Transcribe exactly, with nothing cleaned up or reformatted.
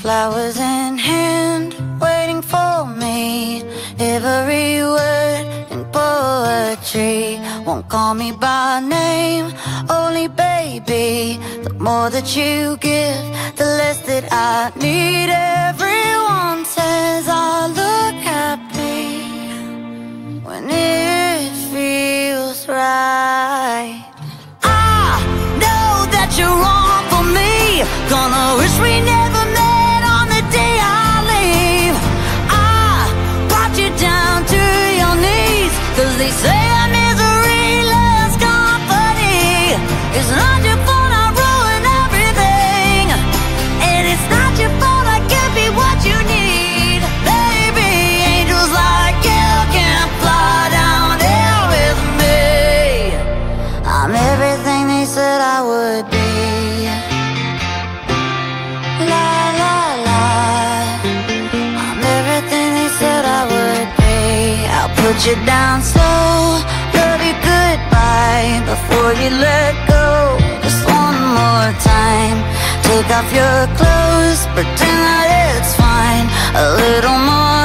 Flowers in hand, waiting for me. Every word in poetry. Won't call me by name, only baby. The more that you give, the less that I need. Everyone says I look happy when it feels right. I know that you're wrong for me. Gonna wish we never met on the day I leave. I brought you down to your knees, 'cause they say that misery loves company. It's not your fault I ruin everything, and it's not your fault I can't be what you need. Baby, angels like you can't fly down here with me. I'm everything they said I would be. La la la, I'm everything they said I would be. I'll put you down slow, love you goodbye before you let go. Just one more time. Take off your clothes, pretend that it's fine. A little more